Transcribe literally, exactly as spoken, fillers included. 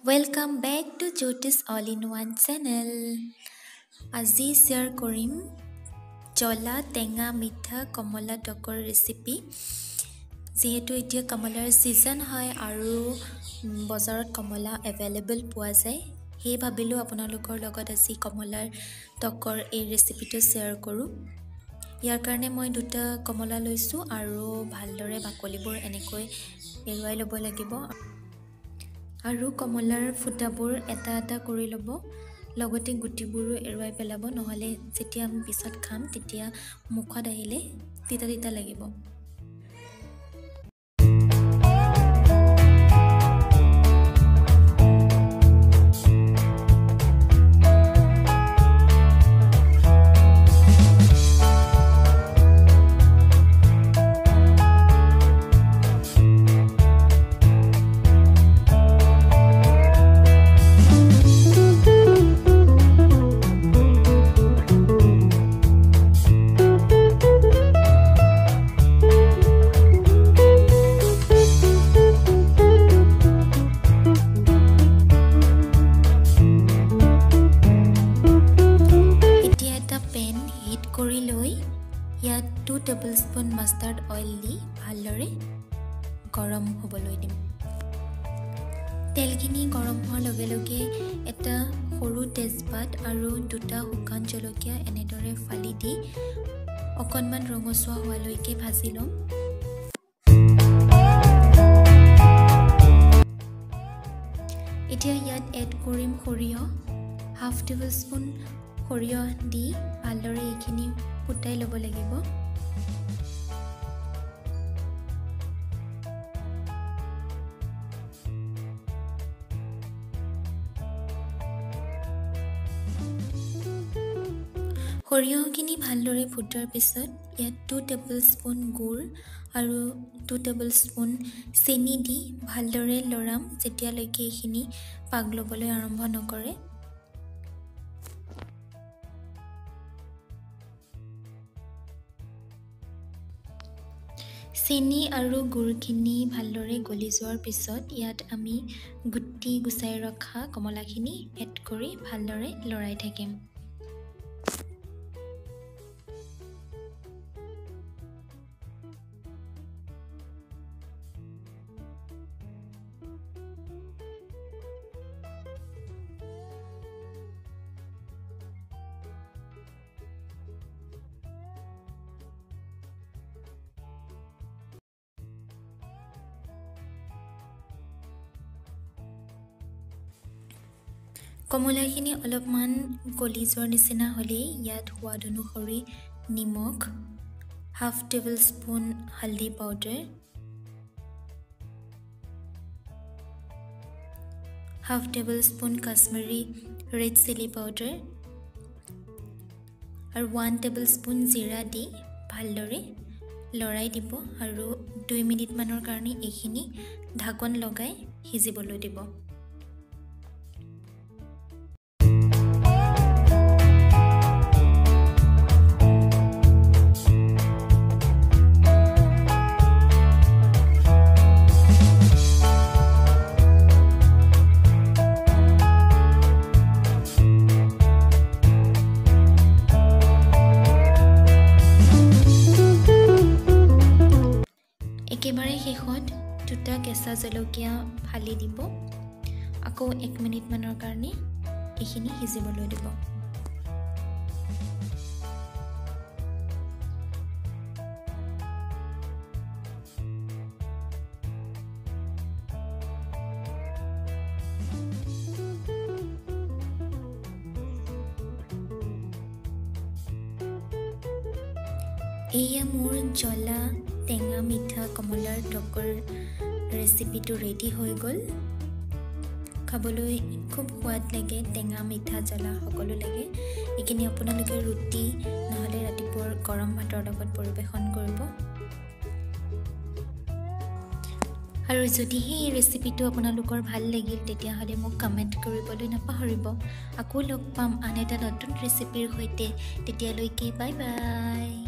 Welcome back to Jyoti's All-in-One channel. আজি share কৰিম জলা টেঙা মিঠা কমলা টকৰ ৰেচিপি। যেহেতু এতিয়া কমলাৰ সিজন হয় আৰু বজাৰত কমলা এভেইলেবল পোৱা যায়, সেই ভাবিলো আপোনালোকৰ লগত আজি কমলাৰ টকৰ এই ৰেচিপিটো শ্বেয়াৰ কৰোঁ। ইয়াৰ কাৰণে মই দুটা কমলা লৈছো আৰু ভালদৰে বাকলিবোৰ এনেকৈ এৰুৱাই ল'ব লাগিব। আৰু কমলাৰ ফুটাবোৰ এটা এটা কৰি ল'ব, লগতে গুটিবোৰো এৰুৱাই পেলাব, নহ'লে যেতিয়া আমি পিছত খাম তেতিয়া মুখত আহিলে তিতা তিতা লাগিব। কৰি লৈ ইয়াত টু টেবুলস্পুন মাষ্টাৰ্ড অইল দি ভালদৰে গৰম হ'বলৈ দিম। তেলখিনি গৰম হোৱাৰ লগে লগে এটা সৰু তেজপাত আৰু দুটা শুকান জলকীয়া এনেদৰে ফালি দি অকণমান ৰঙচুৱা হোৱালৈকে ভাজি ল'ম। এতিয়া ইয়াত এড কৰিম সৰিয়হ, হাফ টেবুলস্পুন সৰিয়হ দি ভালদৰে এইখিনি ফুটাই ল'ব লাগিব। সৰিয়হখিনি ভালদৰে ফুটাৰ পিছত ইয়াত টু টেবুলস্পুন গুড় আৰু টু টেবুলস্পুন চেনি দি ভালদৰে লৰাম যেতিয়ালৈকে এইখিনি পাক ল'বলৈ আৰম্ভ নকৰে। চেনি আৰু গুড়খিনি ভালদৰে গলি যোৱাৰ পিছত ইয়াত আমি গুটি গুচাই ৰখা কমলাখিনি এড কৰি ভালদৰে লৰাই থাকিম। কমলাখিনি অলপমান গলি যোৱাৰ নিচিনা হ'লেই ইয়াত সোৱাদ অনুসৰি নিমখ, হাফ টেবুল স্পুন হালধি powder, half tablespoon Kashmiri red chilli powder আৰু ওৱান টেবুল স্পুন জিৰা দি ভালদৰে লৰাই দিব আৰু দুই মিনিটমানৰ কাৰণে এইখিনি ঢাকন লগাই সিজিবলৈ দিব। একেবাৰে শেষত দুটা কেঁচা জলকীয়া ফালি দিব, আকৌ এক মিনিটমানৰ কাৰণে এইখিনি সিজিবলৈ দিব। এয়া মোৰ জ্বলা টেঙা মিঠা কমলাৰ টকৰ ৰেচিপিটো ৰেডি হৈ গ'ল। খাবলৈ খুব সোৱাদ লাগে, টেঙা মিঠা জ্বলা সকলো লাগে। এইখিনি আপোনালোকে ৰুটি নহ'লে ৰাতিপুৱাৰ গৰম ভাতৰ লগত পৰিৱেশন কৰিব। আৰু যদিহে এই ৰেচিপিটো আপোনালোকৰ ভাল লাগিল তেতিয়াহ'লে মোক কমেণ্ট কৰিবলৈ নাপাহৰিব। আকৌ লগ পাম আন এটা নতুন ৰেচিপিৰ সৈতে, তেতিয়ালৈকে বাই বাই।